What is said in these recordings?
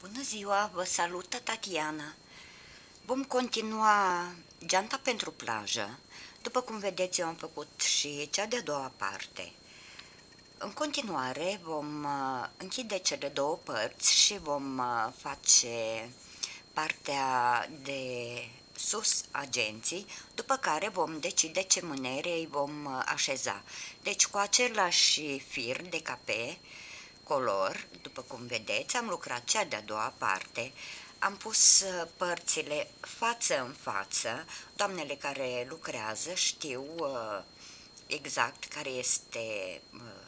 Bună ziua, vă salută Tatiana. Vom continua geanta pentru plajă. După cum vedeți, eu am făcut și cea de-a doua parte. În continuare vom închide cele două părți și vom face partea de sus a genții, după care vom decide ce mânere îi vom așeza. Deci cu același fir de cape color, după cum vedeți, am lucrat cea de-a doua parte, am pus părțile față în față. Doamnele care lucrează știu exact care este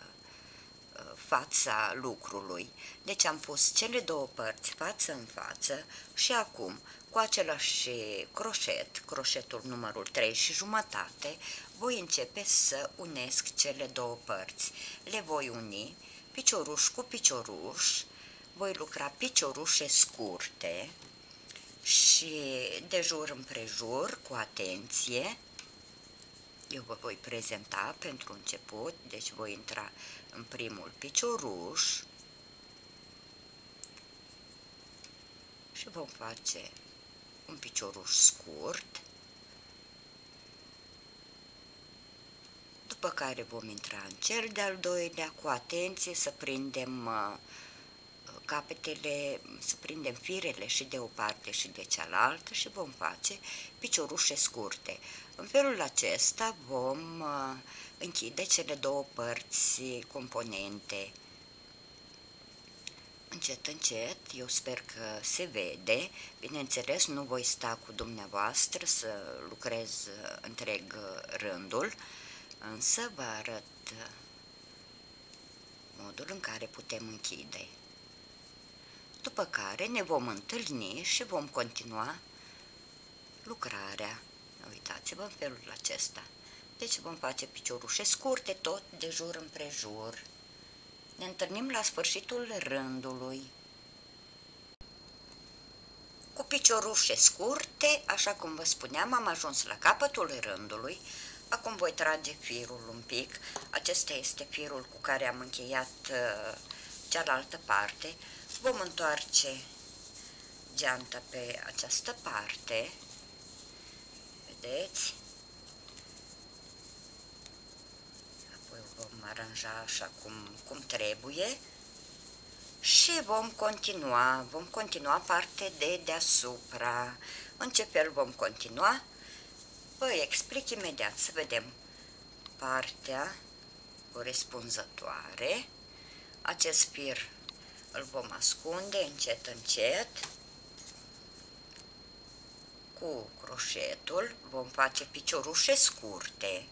fața lucrului. Deci am pus cele două părți față în față și acum, cu același croșetul numărul 3 și jumătate, voi începe să unesc cele două părți. Le voi uni picioruș cu picioruș, voi lucra piciorușe scurte și de jur împrejur, cu atenție. Eu vă voi prezenta pentru început, deci voi intra în primul picioruș și vom face un picioruș scurt, după care vom intra în cel de-al doilea, cu atenție să prindem capetele, să prindem firele și de o parte și de cealaltă și vom face piciorușe scurte. În felul acesta vom închide cele două părți componente. Încet, încet, eu sper că se vede. Bineînțeles, nu voi sta cu dumneavoastră să lucrez întreg rândul, însă vă arăt modul în care putem închide. După care ne vom întâlni și vom continua lucrarea. Uitați-vă în felul acesta. Deci vom face piciorușe scurte, tot de jur împrejur. Ne întâlnim la sfârșitul rândului. Cu piciorușe scurte, așa cum vă spuneam, am ajuns la capătul rândului. Acum voi trage firul un pic. Acesta este firul cu care am încheiat cealaltă parte. Vom întoarce geanta pe această parte. Vedeți? Apoi vom aranja așa cum trebuie. Și vom continua partea de deasupra. În ce fel vom continua? Vă explic imediat, să vedem partea corespunzătoare. Acest fir îl vom ascunde încet, încet. Cu croșetul vom face piciorușe scurte.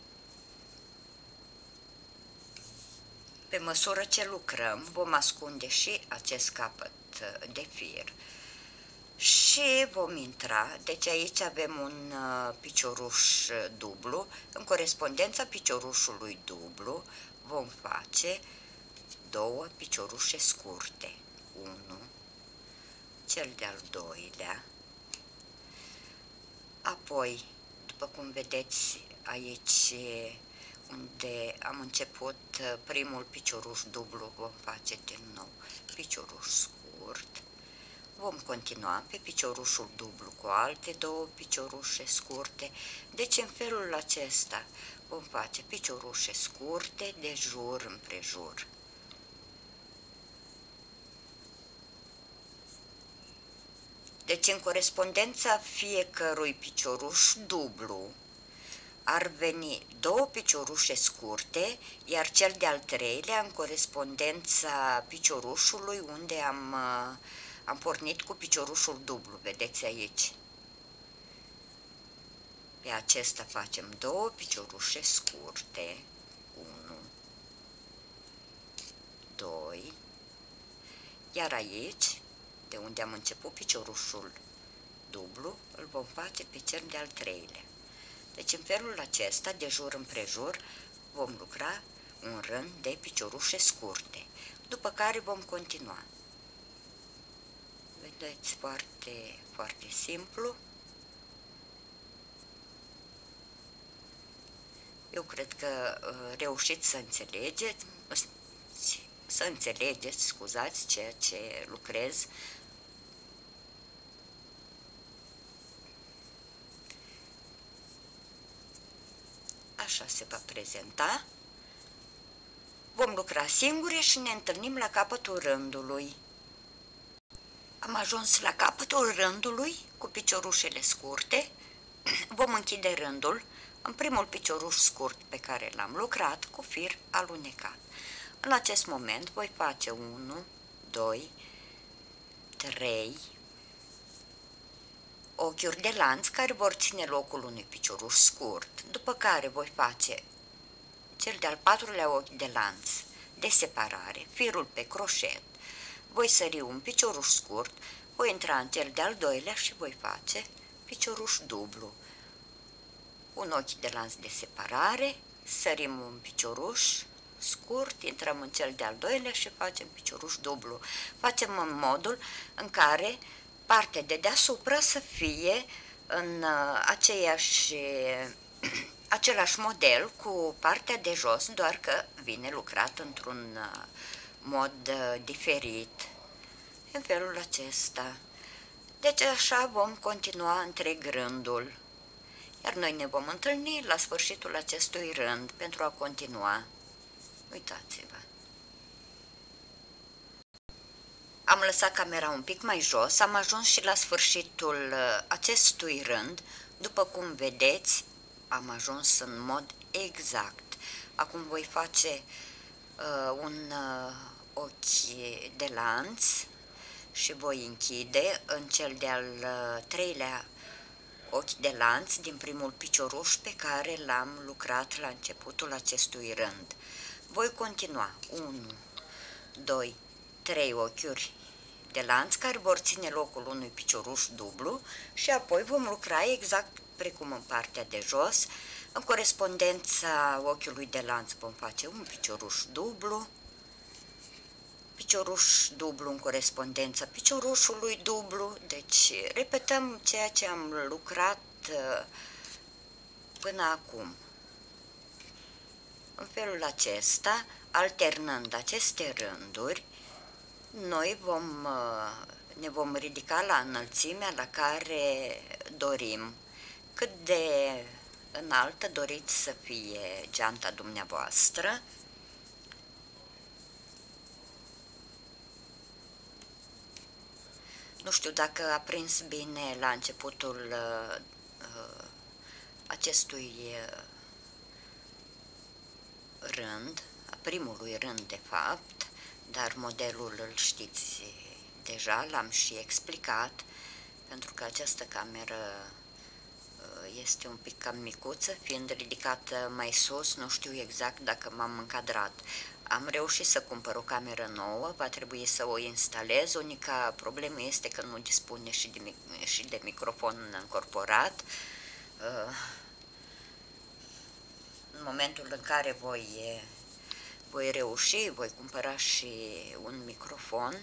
Pe măsură ce lucrăm, vom ascunde și acest capăt de fir și vom intra. Deci aici avem un picioruș dublu. În corespondența piciorușului dublu vom face două piciorușe scurte. 1, cel de-al doilea. Apoi, după cum vedeți aici, unde am început primul picioruș dublu, vom face din nou picioruș scurt. Vom continua pe piciorușul dublu cu alte două piciorușe scurte. Deci în felul acesta vom face piciorușe scurte de jur împrejur. Deci în corespondența fiecărui picioruș dublu ar veni două piciorușe scurte, iar cel de-al treilea în corespondența piciorușului unde am pornit cu piciorușul dublu, vedeți aici. Pe acesta facem două piciorușe scurte, 1, 2, iar aici, de unde am început piciorușul dublu, îl vom face pe cel de-al treilea. Deci în felul acesta, de jur împrejur, vom lucra un rând de piciorușe scurte, după care vom continua. Vedeți, foarte, foarte simplu. Eu cred că reușiți să înțelegeți, scuzați, ceea ce lucrez. așa se va prezenta. Vom lucra singure și ne întâlnim la capătul rândului. Am ajuns la capătul rândului cu piciorușele scurte. Vom închide rândul în primul picioruș scurt pe care l-am lucrat cu fir alunecat. În acest moment voi face 1, 2, 3 ochiuri de lanț care vor ține locul unui picioruș scurt, după care voi face cel de-al patrulea ochi de lanț de separare, firul pe croșet, voi sări un picioruș scurt, voi intra în cel de-al doilea și voi face picioruș dublu. Un ochi de lanț de separare, sărim un picioruș scurt, intrăm în cel de-al doilea și facem picioruș dublu. Facem în modul în care partea de deasupra să fie în același model cu partea de jos, doar că vine lucrat într-un mod diferit, în felul acesta. Deci așa vom continua întreg rândul, iar noi ne vom întâlni la sfârșitul acestui rând pentru a continua. Uitați-vă! Am lăsat camera un pic mai jos, am ajuns și la sfârșitul acestui rând. După cum vedeți, am ajuns în mod exact. Acum voi face un ochi de lanț și voi închide în cel de-al treilea ochi de lanț din primul picioruș pe care l-am lucrat la începutul acestui rând. Voi continua 1, 2, 3 ochiuri de lanț care vor ține locul unui picioruș dublu și apoi vom lucra exact precum în partea de jos. În corespondența ochiului de lanț vom face un picioruș dublu, picioruș dublu în corespondența piciorușului dublu, deci repetăm ceea ce am lucrat până acum. În felul acesta, alternând aceste rânduri, noi ne vom ridica la înălțimea la care dorim. Cât de înaltă doriți să fie geanta dumneavoastră. Nu știu dacă a prins bine la începutul acestui rând, a primului rând de fapt, dar modelul îl știți deja, l-am și explicat, pentru că această cameră este un pic cam micuță, fiind ridicată mai sus, nu știu exact dacă m-am încadrat. Am reușit să cumpăr o cameră nouă, va trebui să o instalez. Unica problemă este că nu dispune și de microfon încorporat. În momentul în care voi reuși, voi cumpăra și un microfon,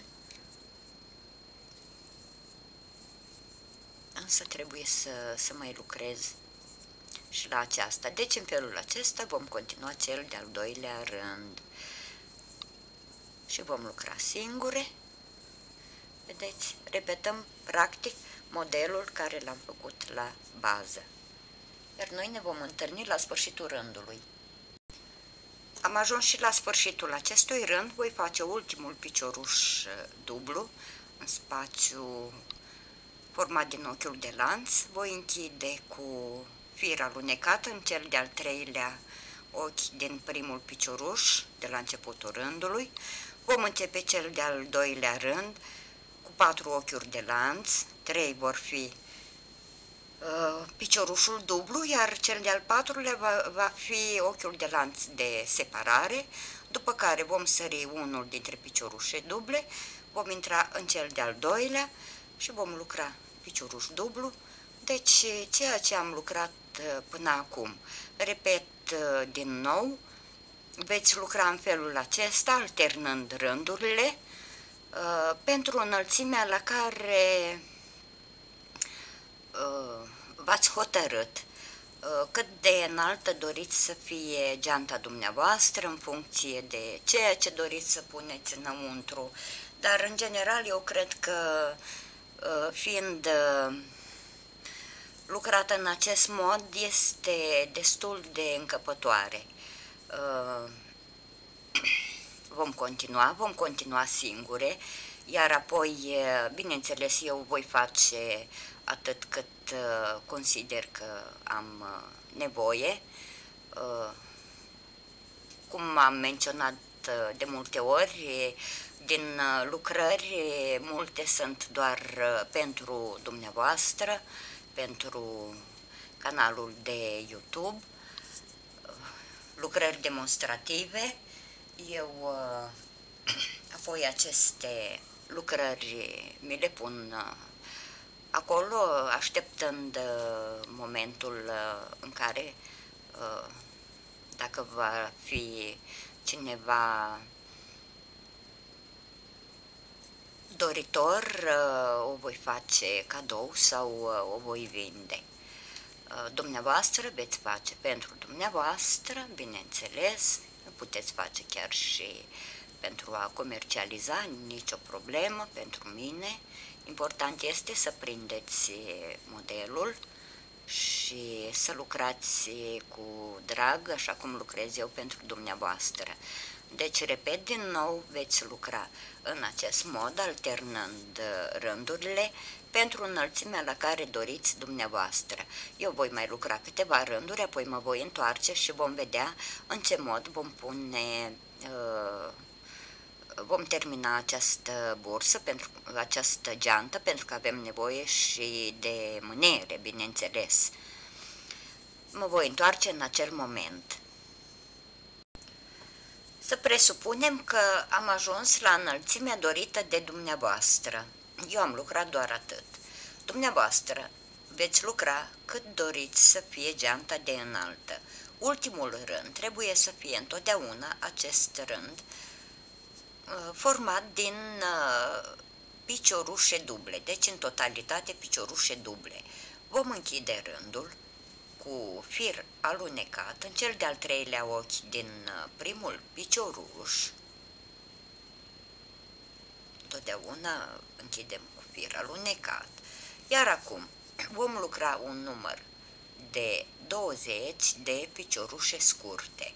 însă trebuie să mai lucrez și la aceasta. Deci în felul acesta vom continua cel de-al doilea rând și vom lucra singure. Vedeți, repetăm practic modelul care l-am făcut la bază, iar noi ne vom întâlni la sfârșitul rândului. Am ajuns și la sfârșitul acestui rând, voi face ultimul picioruș dublu în spațiu format din ochiul de lanț, voi închide cu fir alunecat în cel de-al treilea ochi din primul picioruș de la începutul rândului. Vom începe cel de-al doilea rând cu 4 ochiuri de lanț, 3 vor fi piciorușul dublu, iar cel de-al patrulea va fi ochiul de lanț de separare, după care vom sări unul dintre piciorușe duble, vom intra în cel de-al doilea și vom lucra picioruș dublu. Deci ceea ce am lucrat până acum, repet din nou, veți lucra în felul acesta, alternând rândurile, pentru înălțimea la care v-ați hotărât. Cât de înaltă doriți să fie geanta dumneavoastră în funcție de ceea ce doriți să puneți înăuntru, dar în general eu cred că fiind lucrat în acest mod este destul de încăpătoare. Vom continua singure, iar apoi, bineînțeles, eu voi face atât cât consider că am nevoie. Cum am menționat de multe ori, din lucrări, multe sunt doar pentru dumneavoastră, pentru canalul de YouTube, lucrări demonstrative. Eu apoi aceste lucrări mi le pun acolo, așteptând momentul în care, dacă va fi cineva doritor, o voi face cadou sau o voi vinde. Dumneavoastră veți face pentru dumneavoastră, bineînțeles, puteți face chiar și pentru a comercializa, nicio problemă pentru mine. Important este să prindeți modelul și să lucrați cu drag, așa cum lucrez eu pentru dumneavoastră. Deci, repet din nou, veți lucra în acest mod, alternând rândurile pentru înălțimea la care doriți dumneavoastră. Eu voi mai lucra câteva rânduri, apoi mă voi întoarce și vom vedea în ce mod vom termina această bursă, această geantă, pentru că avem nevoie și de mâniere, bineînțeles. Mă voi întoarce în acel moment. Să presupunem că am ajuns la înălțimea dorită de dumneavoastră. Eu am lucrat doar atât. Dumneavoastră veți lucra cât doriți să fie geanta de înaltă. Ultimul rând trebuie să fie întotdeauna acest rând format din piciorușe duble, deci în totalitate piciorușe duble. Vom închide rândul cu fir alunecat în cel de-al treilea ochi din primul picioruș. Totdeauna închidem cu fir alunecat. Iar acum vom lucra un număr de 20 de piciorușe scurte.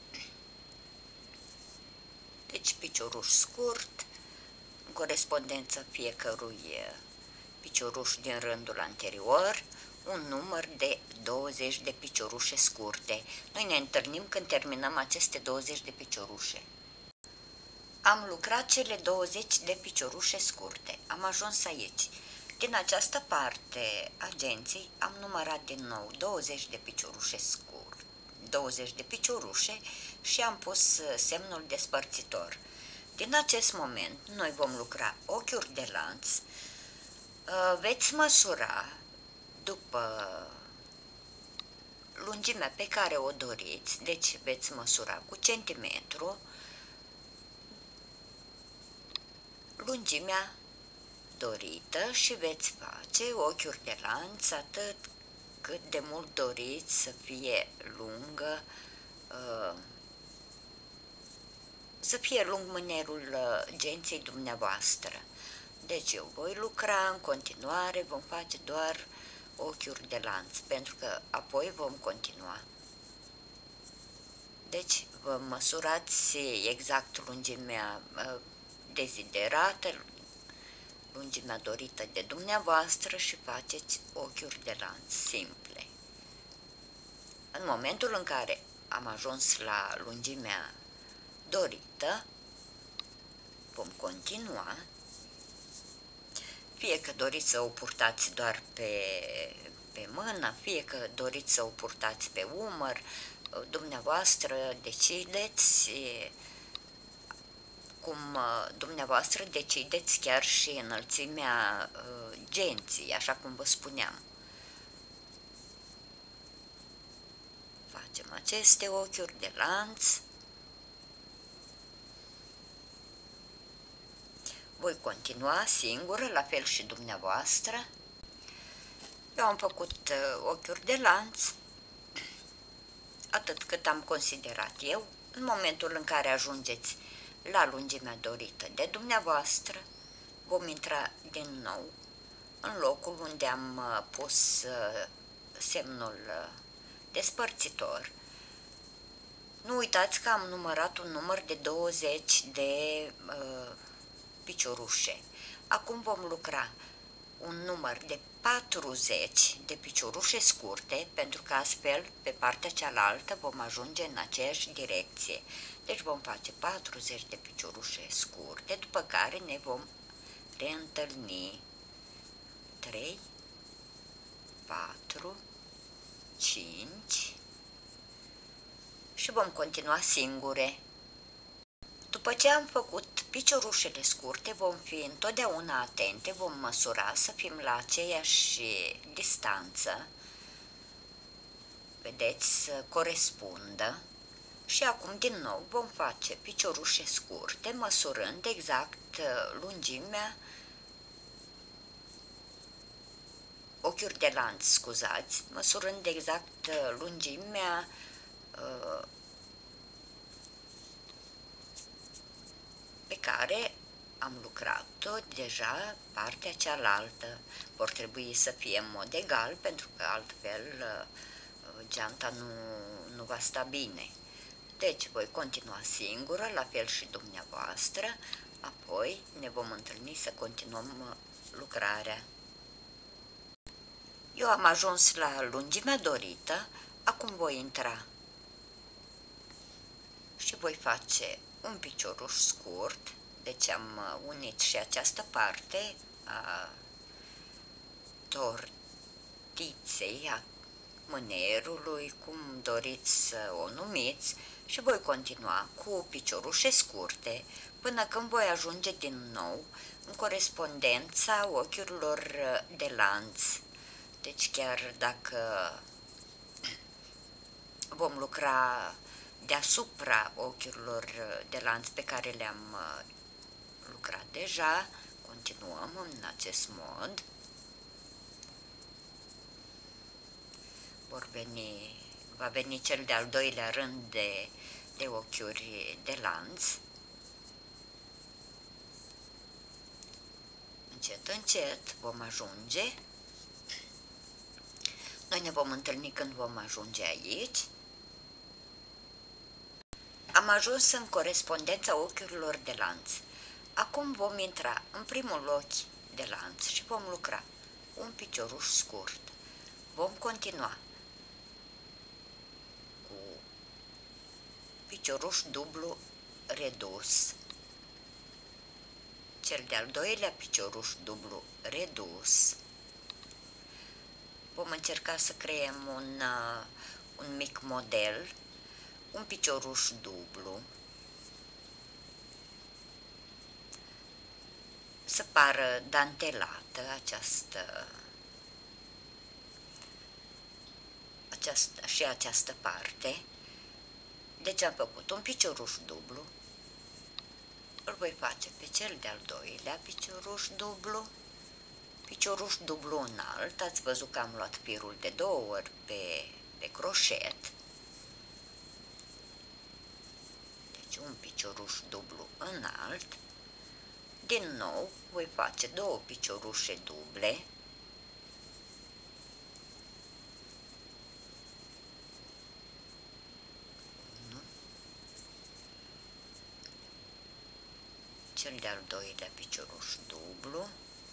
Deci picioruș scurt, în corespondență fiecărui picioruș din rândul anterior, un număr de 20 de piciorușe scurte. Noi ne întâlnim când terminăm aceste 20 de piciorușe. Am lucrat cele 20 de piciorușe scurte. Am ajuns aici. Din această parte a genții am numărat din nou 20 de piciorușe scurte, 20 de piciorușe și am pus semnul despărțitor. Din acest moment noi vom lucra ochiuri de lanț. Veți măsura după lungimea pe care o doriți, deci veți măsura cu centimetru lungimea dorită și veți face ochiuri de lanț atât cât de mult doriți să fie lungă, să fie lung mânerul genței dumneavoastră. Deci eu voi lucra în continuare, vom face doar ochiuri de lanț, pentru că apoi vom continua. Deci vă măsurați exact lungimea deziderată, lungimea dorită de dumneavoastră și faceți ochiuri de lanț simple. În momentul în care am ajuns la lungimea dorită, vom continua. Fie că doriți să o purtați doar pe mână, fie că doriți să o purtați pe umăr, dumneavoastră decideți cum dumneavoastră decideți chiar și înălțimea genții, așa cum vă spuneam. Facem aceste ochiuri de lanț. Voi continua singură, la fel și dumneavoastră. Eu am făcut ochiuri de lanț, atât cât am considerat eu. În momentul în care ajungeți la lungimea dorită de dumneavoastră, vom intra din nou în locul unde am pus semnul despărțitor. Nu uitați că am numărat un număr de 20 de piciorușe. Acum vom lucra un număr de 40 de piciorușe scurte, pentru că astfel pe partea cealaltă vom ajunge în aceeași direcție. Deci vom face 40 de piciorușe scurte, după care ne vom reîntâlni. 3, 4, 5 și vom continua singure. După ce am făcut piciorușele scurte, vom fi întotdeauna atente, vom măsura să fim la aceeași distanță, vedeți, să corespundă. Și acum din nou vom face piciorușe scurte, măsurând exact lungimea, ochiuri de lanț, scuzați, măsurând exact lungimea pe care am lucrat-o deja partea cealaltă. Vor trebui să fie în mod egal, pentru că altfel geanta nu va sta bine. Deci voi continua singură, la fel și dumneavoastră, apoi ne vom întâlni să continuăm lucrarea. Eu am ajuns la lungimea dorită, acum voi intra și voi face un picioruș scurt, deci am unit și această parte a tortiței, a mânerului, cum doriți să o numiți, și voi continua cu piciorușe scurte până când voi ajunge din nou în corespondența ochiurilor de lanț. Deci chiar dacă vom lucra deasupra ochiurilor de lanț pe care le-am lucrat deja, continuăm în acest mod. Va veni cel de-al doilea rând de ochiuri de lanț. Încet, încet vom ajunge. Noi ne vom întâlni când vom ajunge aici. Am ajuns în corespondența ochiurilor de lanț. Acum vom intra în primul ochi de lanț și vom lucra un picioruș scurt. Vom continua cu picioruș dublu redus, cel de-al doilea picioruș dublu redus. Vom încerca să creăm un mic model, un picioruș dublu, să pară dantelată această parte. Deci am făcut un picioruș dublu, îl voi face pe cel de-al doilea picioruș dublu, picioruș dublu înalt. Ați văzut că am luat firul de 2 ori pe croșet. Deci un picioruș dublu înalt. Din nou voi face 2 piciorușe duble. Cel de-al doilea picioruș dublu,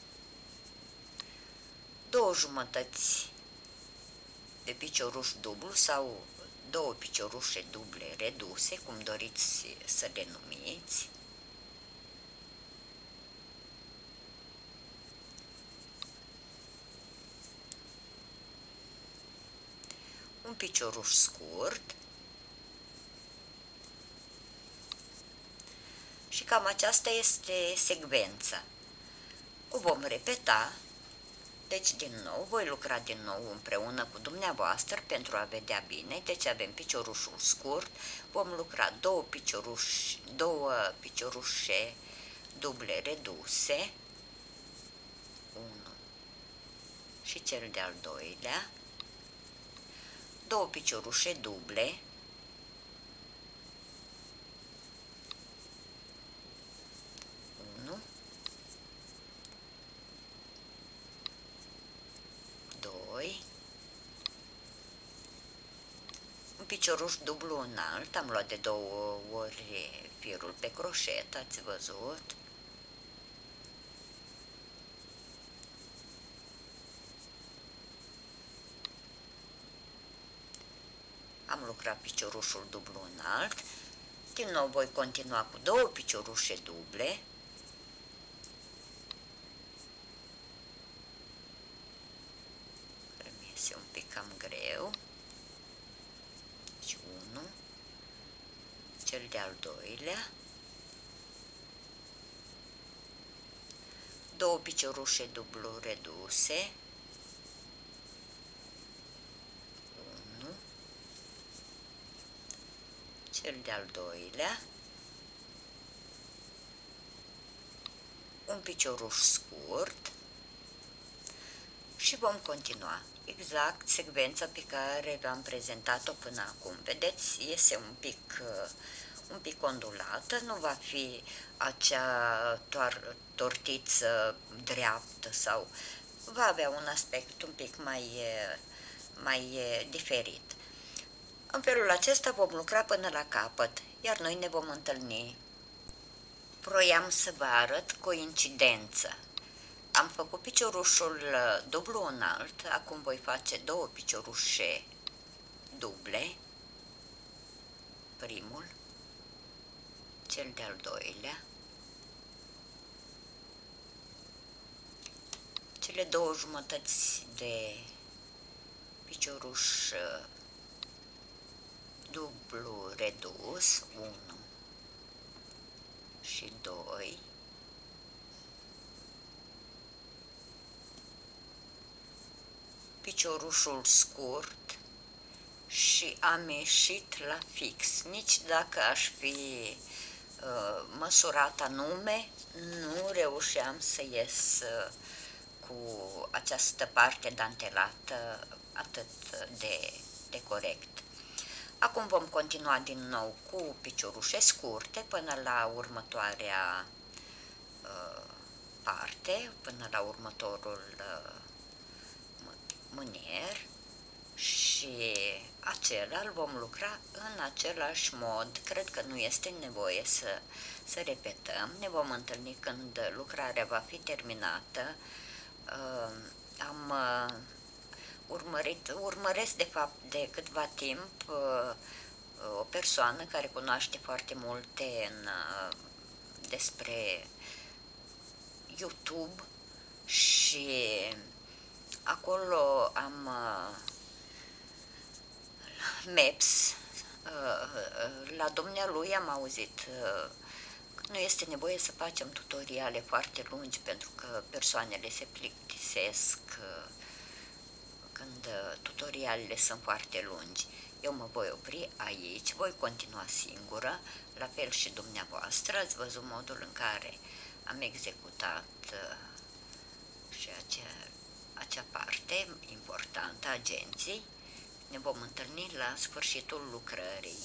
2 jumătăți de picioruș dublu sau 2 piciorușe duble reduse, cum doriți să le numiți. Un picioruș scurt. Și cam aceasta este secvența. O vom repeta, deci din nou, voi lucra din nou împreună cu dumneavoastră pentru a vedea bine. Deci avem piciorușul scurt, vom lucra 2 piciorușe duble reduse, 1 și cel de-al doilea, 2 piciorușe duble, 1, 2 picioruș dublu înalt, am luat de 2 ori firul pe croșet, ați văzut. Am lucrat piciorușul dublu înalt, din nou voi continua cu 2 piciorușe duble. Mi iese un pic cam greu. Deci 1, cel de-al doilea, 2 piciorușe dublu reduse, 1, cel de-al doilea, un picioruș scurt și vom continua exact secvența pe care v-am prezentat-o până acum. Vedeți, iese un pic ondulată, nu va fi acea tortiță dreaptă sau va avea un aspect un pic mai diferit. În felul acesta vom lucra până la capăt, iar noi ne vom întâlni. Vroiam să vă arăt coincidență. Am făcut piciorușul dublu înalt, acum voi face 2 piciorușe duble, primul, cel de-al doilea, cele 2 jumătăți de picioruș dublu redus, 1 și 2, piciorușul scurt și am ieșit la fix. Nici dacă aș fi măsurat anume, nu reușeam să ies cu această parte dantelată atât de corect. Acum vom continua din nou cu piciorușe scurte până la următoarea parte, până la următorul mânier și acela îl vom lucra în același mod. Cred că nu este nevoie să repetăm. Ne vom întâlni când lucrarea va fi terminată. Urmăresc de fapt de câtva timp o persoană care cunoaște foarte multe despre YouTube și acolo am Maps, la dumnealui am auzit că nu este nevoie să facem tutoriale foarte lungi pentru că persoanele se plictisesc când tutorialele sunt foarte lungi. Eu mă voi opri aici, voi continua singură, la fel și dumneavoastră. Ați văzut modul în care am executat și acea parte importantă a agenției. Ne vom întâlni la sfârșitul lucrării.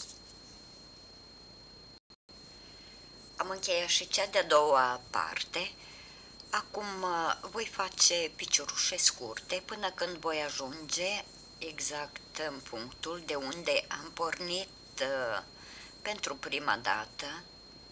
Am încheiat și cea de-a doua parte. Acum voi face piciorușe scurte până când voi ajunge exact în punctul de unde am pornit pentru prima dată,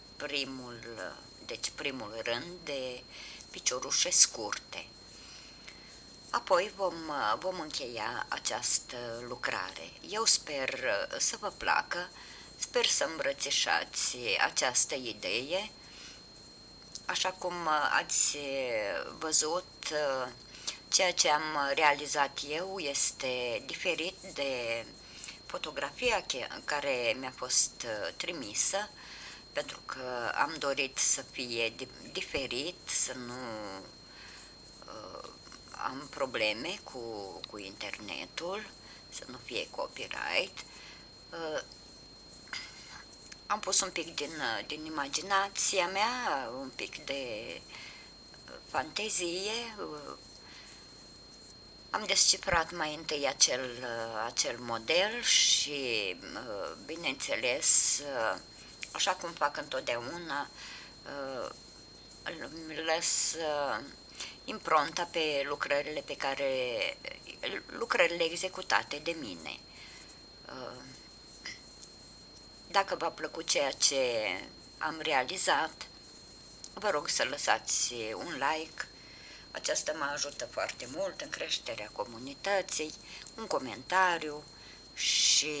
primul rând de piciorușe scurte. Apoi vom încheia această lucrare. Eu sper să vă placă, sper să îmbrățișați această idee. Așa cum ați văzut, ceea ce am realizat eu este diferit de fotografia care mi-a fost trimisă, pentru că am dorit să fie diferit, să nu am probleme cu internetul, să nu fie copyright. Am pus un pic din imaginația mea, un pic de fantezie. Am descifrat mai întâi acel model și, bineînțeles, așa cum fac întotdeauna, îmi lăs impronta pe lucrările executate de mine. Dacă v-a plăcut ceea ce am realizat, vă rog să lăsați un like. Aceasta mă ajută foarte mult în creșterea comunității, un comentariu și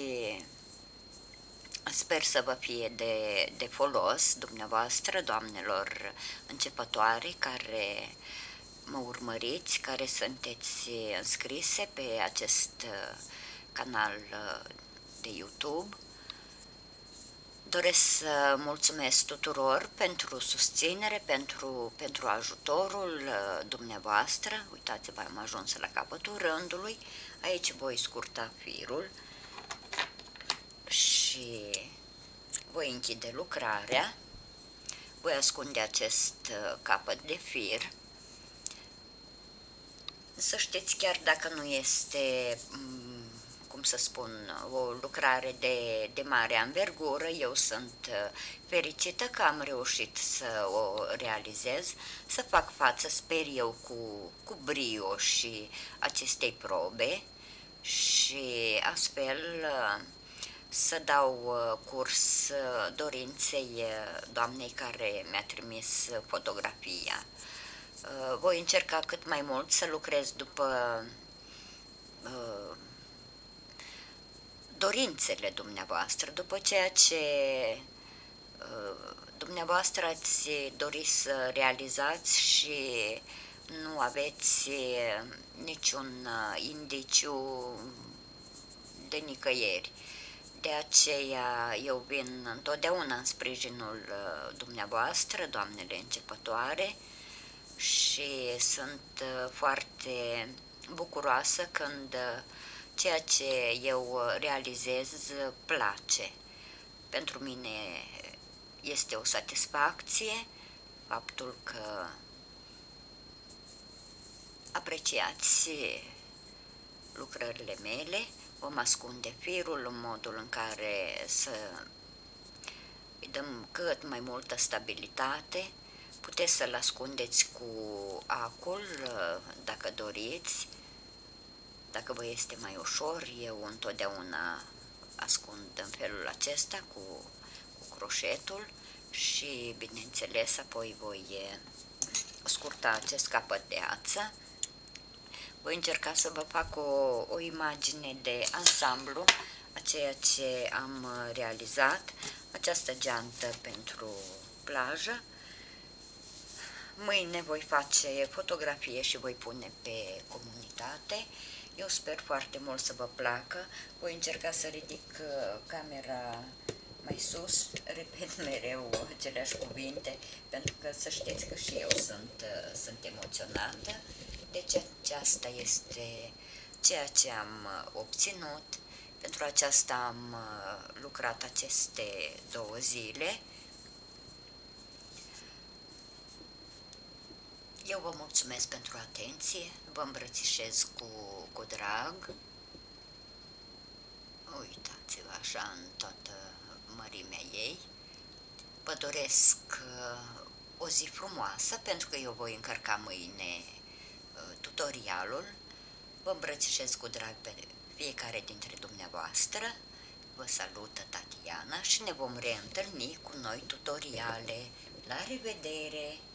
sper să vă fie de folos dumneavoastră, doamnelor începătoare care mă urmăriți, care sunteți înscrise pe acest canal de YouTube. Doresc să mulțumesc tuturor pentru susținere, pentru ajutorul dumneavoastră. Uitați-vă, am ajuns la capătul rândului. Aici voi scurta firul și voi închide lucrarea. Voi ascunde acest capăt de fir. Să știți, chiar dacă nu este, cum să spun, o lucrare de mare anvergură, eu sunt fericită că am reușit să o realizez, să fac față, sper eu, cu brio și acestei probe și astfel să dau curs dorinței doamnei care mi-a trimis fotografia. Voi încerca cât mai mult să lucrez după dorințele dumneavoastră, după ceea ce dumneavoastră ați dori să realizați și nu aveți niciun indiciu de nicăieri. De aceea eu vin întotdeauna în sprijinul dumneavoastră, doamnele începătoare, și sunt foarte bucuroasă când ceea ce eu realizez place. Pentru mine este o satisfacție faptul că apreciați lucrările mele. Vom ascunde firul în modul în care să îi dăm cât mai multă stabilitate. Puteți să-l ascundeți cu acul dacă doriți, dacă vă este mai ușor. Eu întotdeauna ascund în felul acesta cu croșetul și, bineînțeles, apoi voi scurta acest capăt de ață. Voi încerca să vă fac o imagine de ansamblu a ceea ce am realizat, această geantă pentru plajă. Mâine voi face fotografie și voi pune pe comunitate. Eu sper foarte mult să vă placă. Voi încerca să ridic camera mai sus, repet mereu aceleași cuvinte, pentru că să știți că și eu sunt emoționată. Deci aceasta este ceea ce am obținut. Pentru aceasta am lucrat aceste 2 zile. Eu vă mulțumesc pentru atenție, vă îmbrățișez cu drag. Uitați-vă așa în toată mărimea ei. Vă doresc o zi frumoasă, pentru că eu voi încărca mâine tutorialul. Vă îmbrățișez cu drag pe fiecare dintre dumneavoastră. Vă salută Tatiana și ne vom reîntâlni cu noi tutoriale. La revedere!